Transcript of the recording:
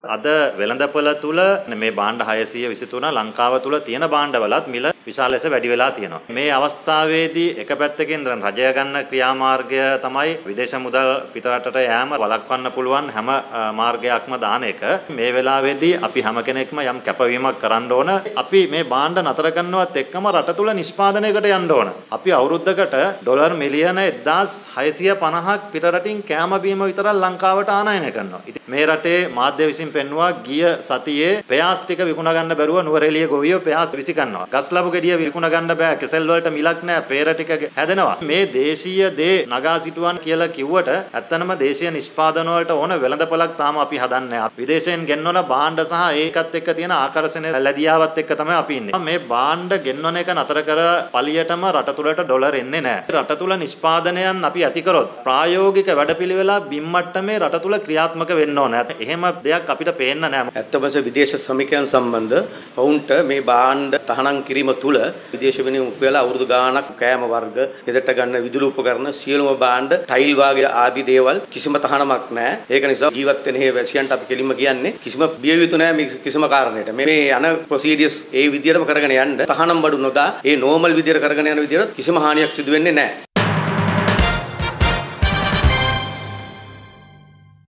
අද වෙළඳපොළ තුල මේ භාණ්ඩ 623 ලංකාව තුල තියෙන භාණ්ඩවලත් මිල විශාල ලෙස වැඩි වෙලා තියෙනවා. මේ අවස්ථාවේදී එක පැත්තකින් රජය ගන්න ක්‍රියාමාර්ගය තමයි විදේශ මුදල් පිටරටට යෑම වළක්වන්න පුළුවන් හැම මාර්ගයක්ම දාන එක. මේ වෙලාවේදී අපි හැම කෙනෙක්ම යම් කැපවීමක් කරන්න ඕන. අපි මේ භාණ්ඩ නතර කරනවත් එක්කම රට තුල නිෂ්පාදනයකට යන්න ඕන. අපි අවුරුද්දකට ඩොලර් මිලියන 1650ක් පිටරටින් කෑම බීම විතරක් ලංකාවට ආනයනය කරනවා. ඉතින් මේ රටේ මාධ්‍ය විසින් පෙන්වුවා ගිය සතියේ පෙයාස් ටික විකුණ ගන්න බැරුව නුවරඑළිය ගොවියෝ පෙයාස් විසි කරනවා. ගස්ලබු ගෙඩිය විකුණ ගන්න බෑ. කෙසෙල් වලට මිලක් නැහැ. පේර ටික හැදෙනවා. මේ දේශීය දේ නගා සිටුවන් කියලා කිව්වට ඇත්තනම දේශීය නිෂ්පාදන වලට ඕන වෙළඳපොළක් තාම අපි හදන්නේ නැහැ. විදේශයෙන් ගෙන්වන භාණ්ඩ සහ ඒකත් එක්ක තියෙන ආකර්ෂණ ලැබියාවත් එක්ක තමයි අපි ඉන්නේ. මේ භාණ්ඩ ගෙන්වන එක නතර කර පළියටම රට තුලට ඩොලර් එන්නේ නැහැ. රට තුල නිෂ්පාදනයන් අපි ඇති කරොත් ප්‍රායෝගික වැඩපිළිවෙල බිම්මට්ටමේ රට තුල ක්‍රියාත්මක වෙන්න ඕන. එහෙම දෙයක් අපිට පේන්න නැහැ. ඇත්තම විදේශ ශ්‍රමිකයන් සම්බන්ධ ඔවුන්ට මේ භාණ්ඩ තහනම් කිරීම තුළ විදේශ විනිමය උපයලා අවුරුදු ගාණක් කෑම වර්ග, ගෙදරට ගන්න විදුලි උපකරණ සියලුම භාණ්ඩ, ටයිල් වාගේ ආදී දේවල් කිසිම තහනමක් නැහැ. ඒක නිසා ජීවත් වෙන හේ වැසියන්ට අපි කෙලින්ම කියන්නේ කිසිම බිය යුතු නැහැ මේ කිසිම කාරණයකට. මේ යන ප්‍රොසීඩියර්ස් ඒ විදිහටම කරගෙන යන්න තහනම් බඩු නොදා ඒ නෝමල් විදිහට කරගෙන යන විදිහට කිසිම හානියක් සිදු වෙන්නේ නැහැ.